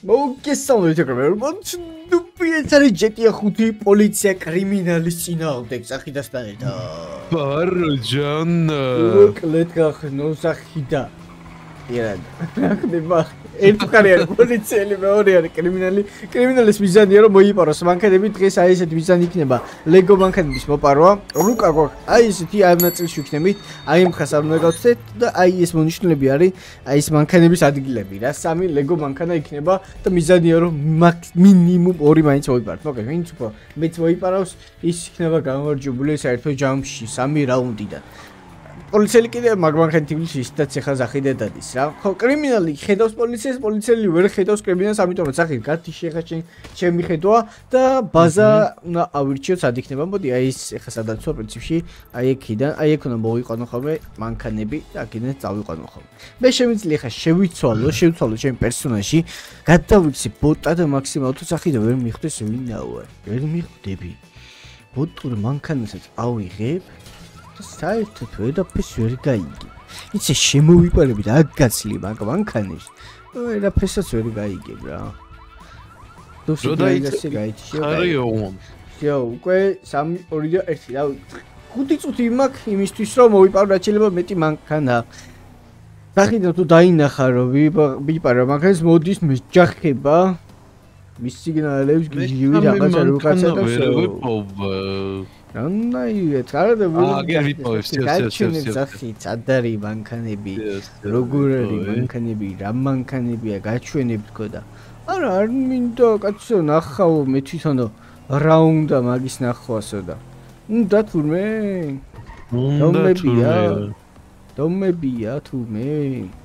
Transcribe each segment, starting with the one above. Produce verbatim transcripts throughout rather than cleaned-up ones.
მოგესალმებით ეკრემერ. ნუპიეცარი ჯეტია ხუთი პოლიცია კრიმინალის წინააღმდეგ სახიდას დაედა. ბაროჯანა. უკლეთ გახნო სახიდა. იერად. ხდება. ერთქარი არის პოლიციელი, მეორე არის კრიმინალი. კრიმინალის მიზანია რომ მოიპაროს მანქანები, დღეს აი ესეთი მიზანი იქნება. ლეგო მანქანების მოპარვა. რუკა გვაქვს. აი ესეთი ამ ნაწილში ვიქნებით. აი ამ ხას არ უნდა გავცეთ და აი ეს მონიშნულები არის აი ეს მანქანების ადგილები რა. სამი ლეგო მანქანა იქნება და მიზანია რომ მინიმუმ ორი მაინც მოიპაროთ. მოკლედ, ვინც უფრო მეც მოიპარავს, ის იქნება გამარჯვებული საერთო ჯამში სამი რაუნდიდან. პოლიციელი კიდე მაგმანქანი თბილისში ისედაც ახლა ზახიდე დადის რა. ხო, კრიმინალი ხედავს პოლიციას, პოლიციელი ვერ ხედავს კრიმინალს, ამიტომ რომ ზახიდ გათი შეხა ჩემი ხედვა და ბაზა უნდა ავირჩიოთ სად იქნება. მოდი აი ეს ახლა სადაც ვარ პრინციპში, აი აქიდან, აი აქ უნდა მოვიყვანო ხოლმე მანქანები და აქედან წავიყვანო ხოლმე. მე შემიძლია ახლა შევიცვალო, შევცვალო ჩემ პერსონაჟში, გადავიქცე ბოტა და მაქსიმალურად თუ ზახიდე ვერ მიხვდეს ვინაო არ. ვერ მიხვდები. ბოტურ მანქანასაც ავიღებ საერთოდ ვერაფერს ვერ გაიგებ. იცი შემოვიპარებით აქ გაცლი მაგ მანქანებს. ვერაფერსაც ვერ გაიგებ რა. თუ შეიძლება გაიცი ხარიო. შეო, უკვე სამი ორი და ერთი. რა ხუთი წუთი მაქვს იმისთვის რომ მოვიპარო რაც შეიძლება მეტი მანქანა. სახიდან თუ დაინახა რომ ვიპარო მანქანას მოდის მეჯახება. მის სიგნალებს გიჟივი რაღაცა რუკაცა და შო. Rannai, tarde Ah, geri pois, სახით ადარი მანქანები, როგორი მანქანები, რა მანქანებია გაჩვენებ თქო და არა არ მინდა კაცო ნახავ მე თვითონ რა უნდა მაგის ნახვასო და უნდა თურმე დომებია დომებია თურმე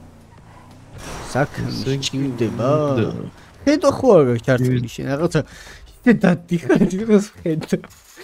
საქმე ჭირდება հետո ხო არ გაჩართული შენ რაღაცა დადიხარ ის հետო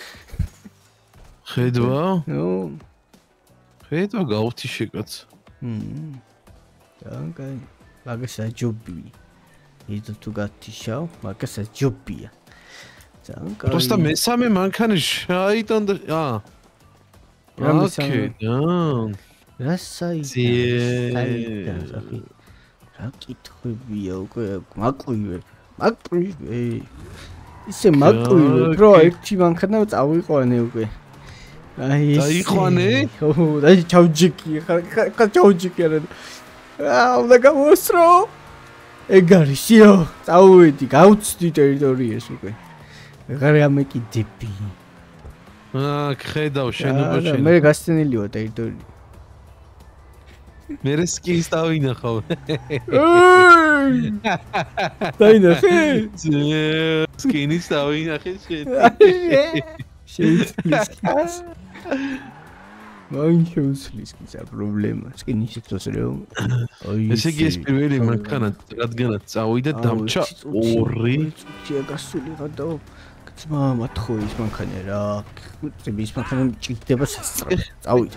ხედვა? ნუ ხედვა გავთი შეკაც. მმ. დაგაი. მაგასაც ჯობია. იდო თუ გათიშავ, მაგასაც ჯობია. დაგაი. Просто მესამე მანქანა შაიტან და აა. ოკეი, და. რა საიდან? რა კითხვებია უკვე მაკვირვებ. მაკვირვე. ისე მაკვირვებ, რო ერთი მანქანა წავიყვანე უკვე. აი დაიყვანე? ხო, და ჩავჯიკი, ხა ჩავჯიკი არა. აა, უნდა გამოსრო. ეგ არის, შეო, წავედი, გავცდი ტერიტორიას უკვე. ვეღარ ამეკიდები. აა, ხედავ შენობა შენ. მე გასცენილი ვარ ტერიტორია. მე სკინს დავინახავ. დაინახე? სკინის დავინახე შენ. შეიცვლის. მაინ შეიცვლის ის პრობლემა. სკინის შეცვლას რომ. აი ესე იგი ეს პირველი მანქანა რადგანაც წავიდა დამჭა ორი წუთია გასულიყო და ძმა მათხოვი ის მანქანა რა. ის მანქანა ჭირდება სასწრაფოდ. წავიდა.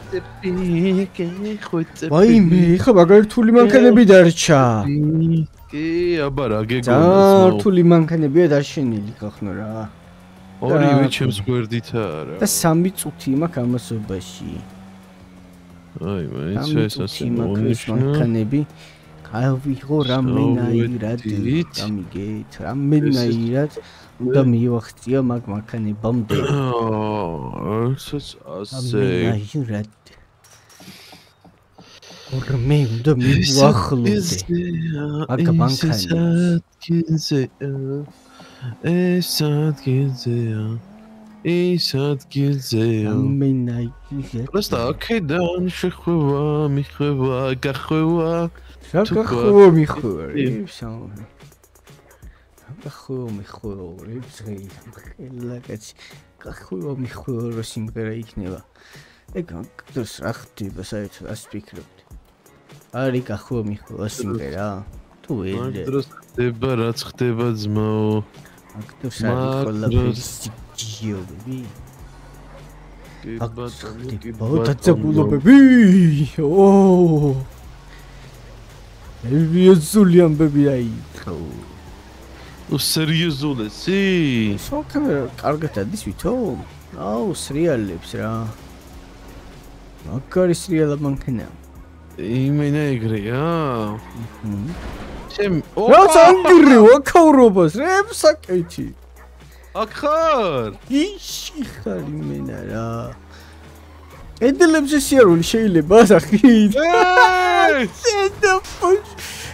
ვაიმე, ხა მაგარი რთული მანქანები დარჩა. კი, აბა რა გეგონას მო. და რთული მანქანებია დარჩენილი გახნო რა. ორივე ჩემს გვერდით არა. და სამი წუთი მაქვს ამასობაში. აი, მე ეს ასე მანქანები გავიღო რამენაირად გამიგეთ, რამენაირად უნდა მივახცია მაგ მანქანებამდე. აა, ესეც ასე. რამენაირად. ორმე უნდა მივახლოდე. მაგ მანქანებს. ეს ადგილზეა ეს ადგილზეა ამენაირად просто აქედან შეხვევა მიხვევა გახვევა რა გახვევა მიხვევა ისაუნი რა გახვევა მიხვევა ლაკაცი გახვევა მიხვევა რო სიმღერა იქნება ეგ დროს რა ხდება საერთოდ ასე ვფიქრობთ არის გახვევა მიხვევა სიმღერა თუ ვერ დროს ხდება რაც ხდება ძმაო აქტოს არის ყველაფერი ჯიობები ბატონები ოო სერიოზული ამბები აიქო ო სერიოზული სი სოკამერა კარგად ადის ვითომ აუ სრიალებს რა მაგარი სრიალა მანქანა იმენა ეგრეა ჩემ რაც ანგრი ვაკავრობას რემსაკეთი აქ ხარ იში ხარ იმენა რა ედლებზე სიარული შეიძლება ასახით შედაფოშ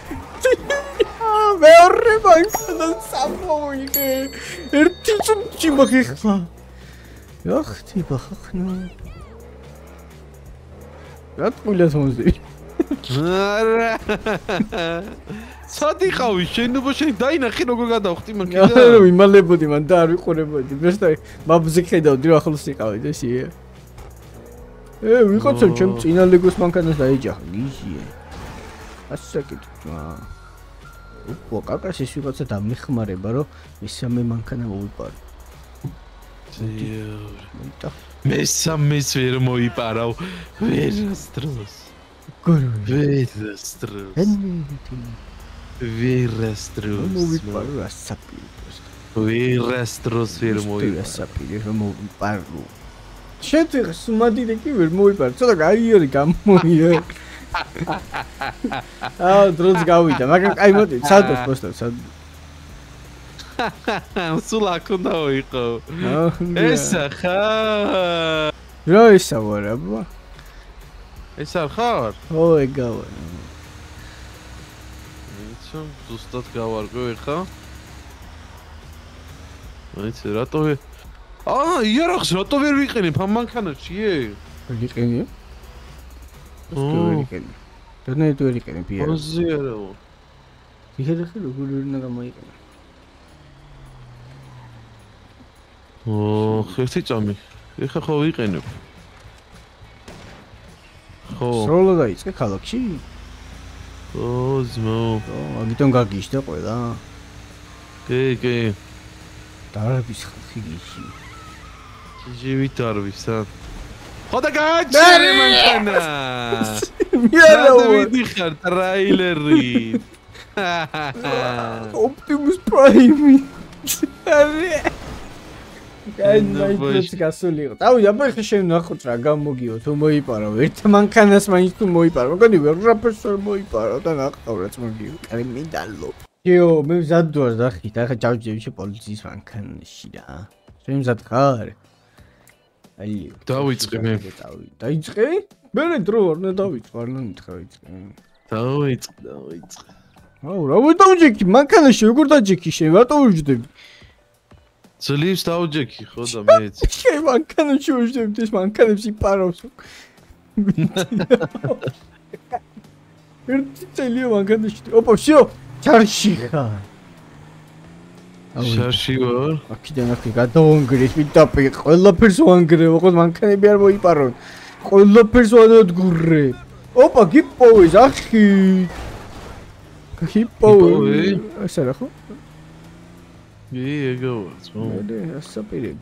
მეორე ბანკდა სამოიგე ერთი წუთი მოხიხა ახთი ბახხნა რა თქვილას მომზი არა სადიყავი შენობა შენ დაინახე როგორ გადავხტი მან კიდე არა მიმალებოდი მან და არ ვიყურებოდი მესტარი ბაბზე ხედავდი რა ახლოს იყავი და სიე ე ვიღაცა ჩემ წინა ლეგოს მანქანას დაეჯახა გიჟია ასაკეთ ოპო კაკას ის ვიღაცა დამეხმარება რომ მესამე მანქანა მოვიპარო მესამეს ვერ მოიპარავ ვერასდროს ვერასდროს ვერასდროს მოვიპარო ასაპიროს ვერასდროს ვერ მოიპარო ასაპიროს მოვიპარო შენ სუმადიდე კი ვერ მოვიპარო ცოტა გაიარი გამოია აა დროც გავიდა მაგრამ აი მოდი სადოს პოსტავ სად სულ აქ უნდა ვიყო ესა ხარ რა ესა ვარ აბა ეს არ ხარ ო ეგავა იცი ზუსტად გავარკვევ ხა იცი რატო აა იარაღს რატო ვერ ვიყენებ ამ მანქანაში ე ვიყენიო ო დანაი თუ ვერ იყენებ იარაღს ოზიარო იარაღი როგორ უნდა გამოიყენო ო ხერთი წამი ეხა ხო ვიყენებ ხო სროლა დაიწყე ქალაქში ო ზმო ო აგიტონ გაგიშდა ყველა კი კი დარბის ხალხი გიში ჯივით არვისა ხოდა გაჩერე მანქანა მიერა ვიდიხარ ტრაილერი ოპტიმუს პრაიმი არე კაი მაინც გასულიყო. დავი, აბა ხე შენ ნახოთ რა გამოგიო თუ მოიპარო. ერთ მანქანას მაინც თუ მოიპარო. მაგარი ვერაფერს ვერ მოიპარო და ნახავ რაც მოგიო. კარი მინდალო. იო, მე მზად ვარ დახით. ახლა ჩავჯდები პოლიციის მანქანაში რა. შენ მზად ხარ? აი, დავიწყე მე. დაიწყე? მე დრო არ ნა დავიწყე, არ ნამითხრა ვიწყე. დავიწყე, დავიწყე. აუ, რა ვიდაუჯექი მანქანაში როგორ დაჯექი შენ? რატო ვიჯდები? ძლივს დავჯექი ხო და მეც. შენ მანქანაში ვიჯდები ეს მანქანებს იპარავს. ერთი წელია მანქანაში. ოპა, შო, ჩარში ხარ. შარში ვარ. აქედან აქ გადავანგრეს, მიდაპირ, ყველაფერს ვანგრევ, ხო მანქანები არ მოიპარონ. ყველაფერს ვანადგურე. ოპა, გიპოვეს ახი. გიპოვე. ასე რა ხო? ი, ეგოც. მე ასაპირებ.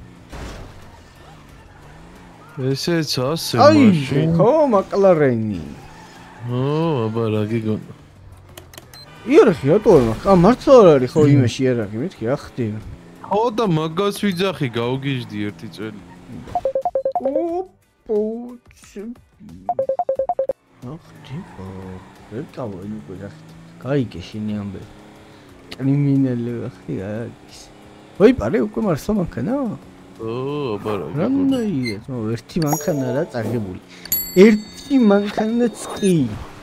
ესეც ასე მაშინ. აი, ხო, მაკლარენი. ო, აბა რა გიგონა. იარაღი რატო არ მაქვს? ა მართლა არ არის ხო იმაში იარაღი, მეთქი რა ხდება? ხო და მაგას ვიძახი, გავგიჟდი ერთი წელი. ოპო. ახ, ტიპო. ვერ წავედი უკვე რა ხდება. გაიგე შენი ამბე. კრიმინალი ხი არის. ვაიპარე უკვე მართლა მანქანა? ო, აბა რა. რანაირად, მო ერთი მანქანა რა წაგებული. ერთი მანქანაც კი.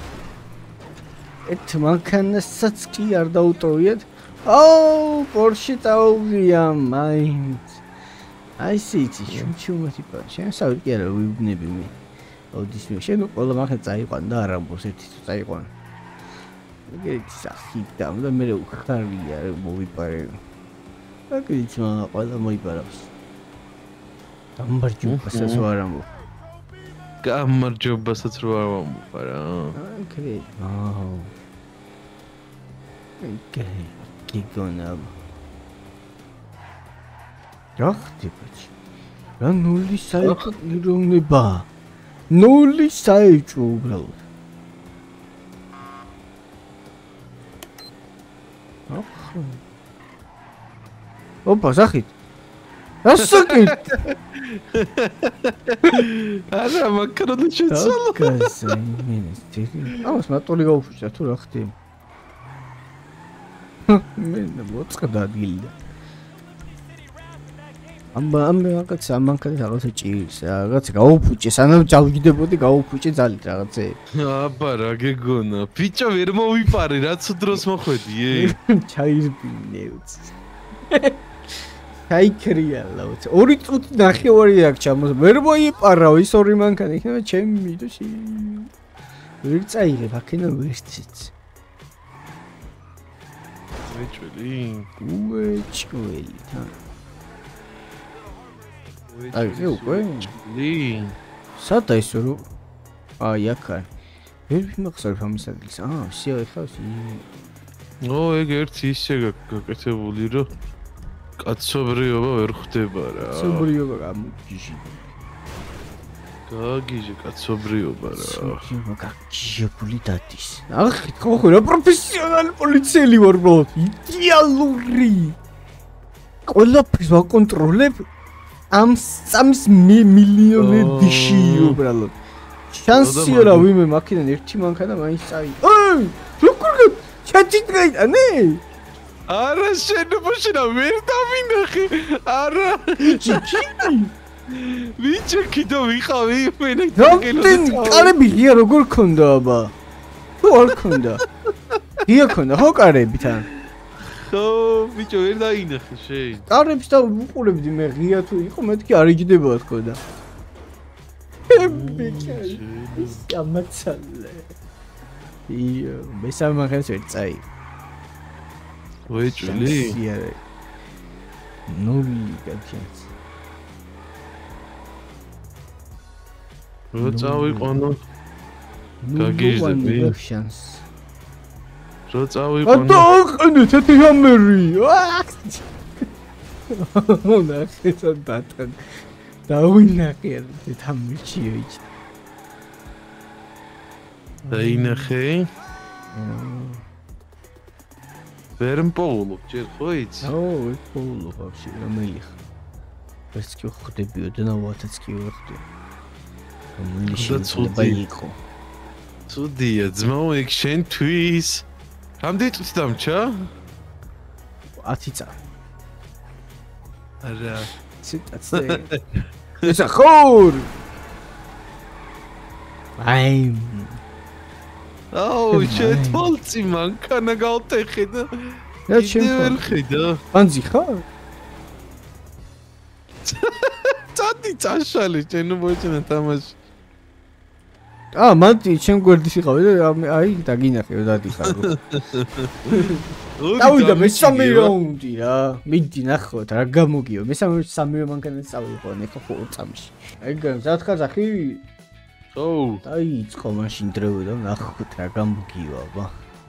ერთ მანქანასაც კი არ დაუტოვიათ. აუ, პორში წაუღია მაინც. აი სიცი, შუმჩუმათი პა. შენ საერთოდ კი არა ვიბნები მე. ოდის მე შენ ყველა მანქანა წაიყვან და არ ამბობს ერთი თუ წაიყვან. ეგეთი სახიდა და მე უხარია მოვიპარე. აკიც მამა ყველა მოიპარავს. გამარჯობასაც ვარ ამბობ. გამარჯობასაც რო არ ვამბობ რა. აკრე. აუ. ეკე, გიგონა. რა ხდება? რა ნული საერთოდ იროვნება? ნული საერთოდ უბრალოდ. ახლა. ოპა, სახით. ასაკით. არა, მაქრონო შეცვალა. გასაიმენეს. ამას მატული გაუფუჭდა თუ რა ხდება? მე მოწყდა ადგილი. ამ ამ რაღაც ამანქანას რაღაცა ჭირს, რაღაც გაუფუჭე, სანამ ჯალგიდებოდი გაუფუჭე ძალით რაღაცე. აბა რა გეგონა, ბიჭო ვერ მოვიპარე, რაც დროს მოხვედი, ე. ჩაირბინე უც. ჩაიქრიალა უც. ორი წუთი ნახევარი აქ ჩამოს. ვერ მოიპარავ ის ორი მანქანა, იქნება ჩემი და შე. ვერ წაიღებ აქედან ვერციც. უეჭველი. უეჭველი, თა. აი, უკვე? ლი. სადა ის რო? აი, აქ არის. ვერ ვიმახსოვრებ ამის ადგილს. აა, სიო ეხავს. ო, ეგ ერთი ისე გაკეთებული, რომ კაცობრიობა ვერ ხდება რა. კაცობრიობა გამოგიჟი. გაგიჟე კაცობრიობა რა. კაცობრიობა გაგიჟებული დადის. ახი, ხო ხო რა პროფესიონალი პოლიციელი ვარ ბოლო. იდეალური. ყველაფერს ვაკონტროლებ. ამ სამს მილიონერში უბრალოდ. შანსია რა ვიმე მაქინან ერთი მანქანა მაინც წაი. აი! როგორ ჩაჭიდრაიტანე? არა შენობაშენა ვერ დავინახე. არა. ჩიჩი. ვიჭი კიდე ვიყავი მე გელოდი. კარები ღია როგორ ქონდა აბა? თუ არ ქონდა. ღია ქონდა ხო კარები თან? ხო, ბიჭო ვერ დაინახე შენ. კარებს და უყურებდი მე ღია თუ იყო მეთქი არ იგიდება თქო და. ბიჭო, ის გამაცალე. იო, მესამე მანქანას ვერ წაი. უეჭველი? იარე. ნული გაჩენს. რო წავიყონო. გაგიჟდები. შანს. რო წავიყონო. ატო, ყნე თეთრი ჰამერი. მონახე სადათან. დავინახე ეს ჰამერში ვიჭი. დაინახე? ვერ მპოულობ ჯერ ხო იცი? ო, ვერ მპოულობ ვაფშე რომელი ხა. ეს კი ხდებიო და ნავათაც კი ვხდი. რომელი შეიძლება იყო. ცუდია ძმაო ეგ შენ თვის. რამდენი წუთი დამჭა? ათი წამი. არა. ციტაცე. ეს ახორ. აი. აუ, შეთვალწი მანქანა გავტეხე და რა შემთხვევით? ვერ ხედა. ანძი ხარ? წადი წაშალე, შენ მოიჩენა თამაში. აა, მანტი ჩემ გვერდის იყავი და აი დაგინახე დადიხარ. დავიდა მესამე რაუნდი რა. მიდი ნახოთ რა გამოგიო. მესამე სამივე მანქანას წავიყვანე ხო ხო წამში. აი გზადხარ ახი? ხო. დაიწყო მაშინ დროე და ნახოთ რა გამოგიო აბა.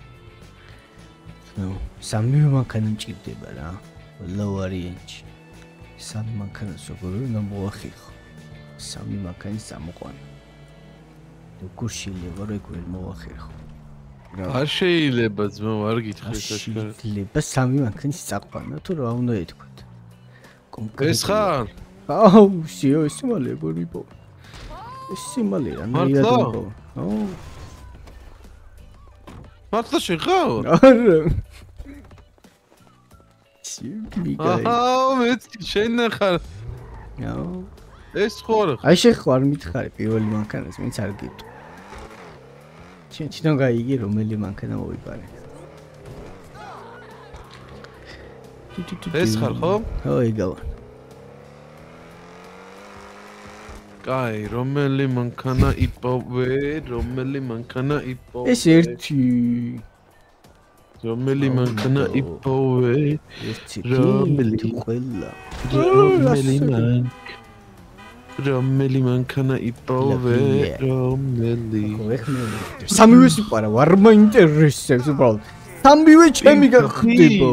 ნუ სამივე მანქანა მჭირდება რა. ლოვარიენჩი. სამი მანქანას როგორ უნდა მოახერხო. სამი მანქანის წამოყვანა. როგორ შეიძლება როგორ მოახერხო. არ შეიძლება ძმა არ გითხრით ახლა. შეიძლება სამი მანქანის წაყვანა თუ რა უნდა ეთქვათ. ეს ხარ? აუ, შეო ეს მალე გორიბო. ეს სიმალე რა ნაირადო. აუ. მართლა შეხავ? არა. სიმიგაი. აუ, მე შენ ხარ. აუ. ეს ხარ? აი შეხარ მითხარი პირველი მანქანას მეც არ გიტყვი. შენ თვითონ გაიგი რომელი მანქანა მოიპარე. ეს ხარ ხო? ხო, იგავა. კაი, რომელი მანქანა იპოვე, რომელი მანქანა იპოვე. ეს ერთი. რომელი მანქანა იპოვე. ერთი რომელი ყველა. რომელი მან რომელი მანქანა იპოვე, რომელი. სამივე სიყვარა, არ მაინტერესებს უბრალოდ. სამივე ჩემი გახდება.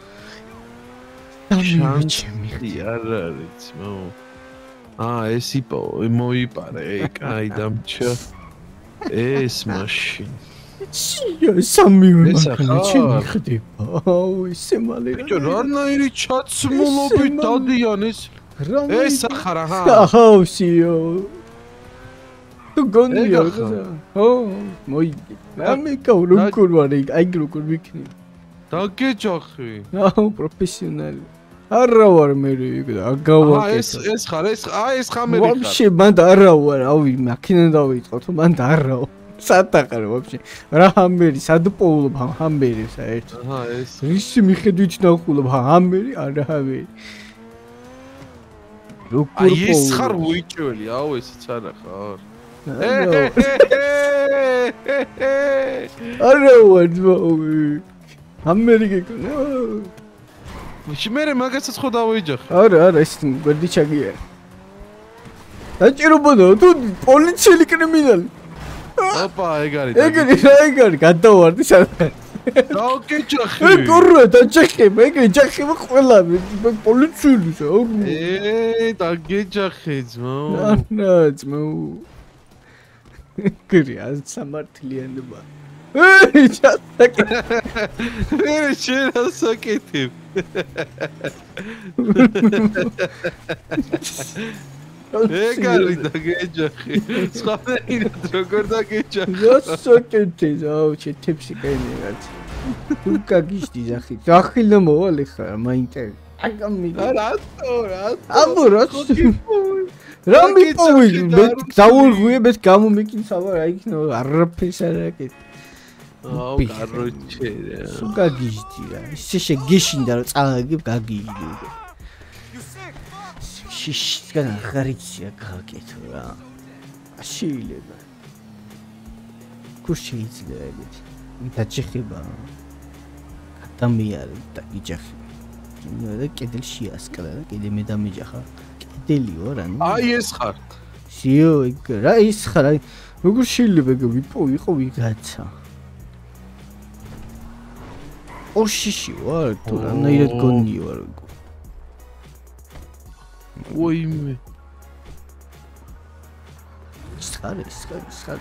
სამივე ჩემი არ არის, მო. აა, ეს იპოვე, მოიპარე, კაი დამჭა. ეს მაშინ. შია, სამივე მანქანა ჩემი ხდება. აუ, ისე მალე. ბიჭო, რანაირი ჩაცმულობით დადიან ეს ეს ახარა ჰა აჰა სიო თუ გონია ხო მოი მე მეკა როგორ ვარ აი როგორ ვიქნი დაგეჯახი. აუ პროფესიონალი. არა ვარ მე ეგ და აგავაკეთე. ეს ეს ხარ ეს აი ეს ხამერი ხარ. ვაფშე მან არა ვარ, ავი მაქინა დავიწყო თუ მან არა. სატაყარ ვაფშე. რა ჰამბერი, სად პოულობ ჰამბერი საერთოდ. აჰა ეს. ისი მიხედვით ნახულობ ჰამბერი, არა ჰამბერი. როგორ აი ეს ხარ უიჭველი, აუ ესეც არა ხარ. არა ვარ ძმაო. ჰამბერი გეკნა. ვიში მე მაგასაც ხო დავეჯახე. არა არა ეს გვერდი ჩაგია. დაჭირებოდა თუ პოლიციელი კრიმინალი. ოპა ეგ არის. ეგ არის ეგ არის გადავარდი სადღაც. დაგეჯახე. ეგ გორა დაჭახება ეგ ეჯახება ყველა პოლიციელისა. ე დაგეჯახე ძმაო. ანა ძმაო. გრია სამართლიანობა. ე ჩატაკე. მე შეიძლება ეგ არის დაგეჯახე. სხვანაირად როგორ დაგეჯახე. რასაკეთე აუ ჩეთებში კაინე რაც. თუ გაგიშდი ზახი. ზახილო მოვალე ხარ მაინტერ. აგამი. რატო რატო? აბო რატო? რა მიპოვი? მე დაურღვიე მე გამომიკინცავა რა იქნება არაფერს არ აკეთე. აუ კაროჩე რა. თუ გაგიშდი რა. ისე შეგეშინდა რომ წაგებ გაგიჯდი. შიშგან ღარიცია გაკეთო რა. აშილება. კურში იცდა ეგეთ. დაჭეხება. ადამიანი დაგიჯახე. ნუ კედელში ასკრა და კიდე მე დამეჯახა. კედელიო რა ნუ. აი ეს ხარ. სიო ეგ რა ის ხარ. როგორ შეიძლება ეგ ვიპო იყო ვიღაცა. ორშიში ვარ თუ რანაირად გონი ვარ. ოიმე სკარი სკარი სკარი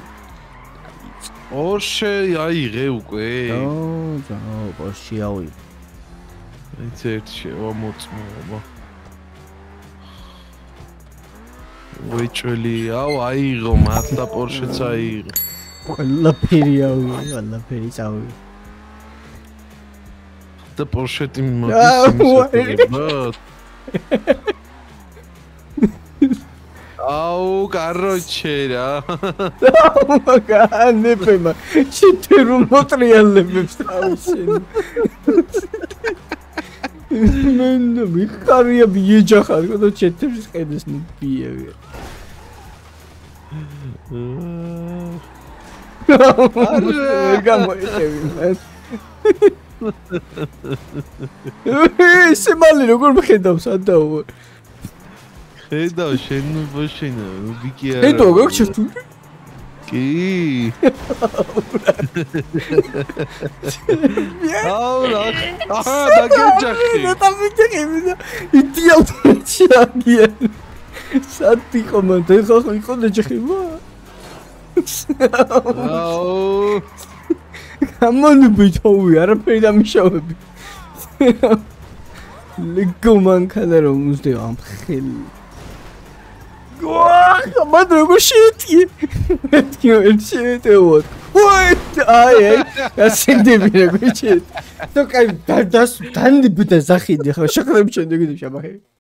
ორშე აიღე უკვე აუ ძაო ორშე აუი ეს ერთი მოწმობა ვიჭველი აუ აიღო მართლა პორშეც აიღე ყველაფერი აუი ყველაფერი აუი და პორშეტი მოდის აუ კაროჩე რა მაგანებმა ჩიტერუ მოტრიალებებს თავისენ მენ მიხარია ბიეჯახარ და ჩეთებს ყედეს ნბიევი არა გამოიწევი მას ეს მალი როგორ მხედავს ადაო ხედავ შენ ბოშინა ვიკი არა ხედავ გაგჩერთ კი აუ რა აჰა დაგეჯახე და დამიჯახე იდიოტია სათი კომენტე ხო ხო დაჯახება აუ გამონები თოვი არაფერი დამიშავები ლეგო მანქანა რომ უზდევ ამ ხელი გოა მანდ როგორ შეეტი მეტი ერთ ევოთ ვაი აი ასინდები როგორ შეეტი თუ კაი დას დანდი ბუდა ზახიდი ხო შეხრებ შემდეგ შაბახე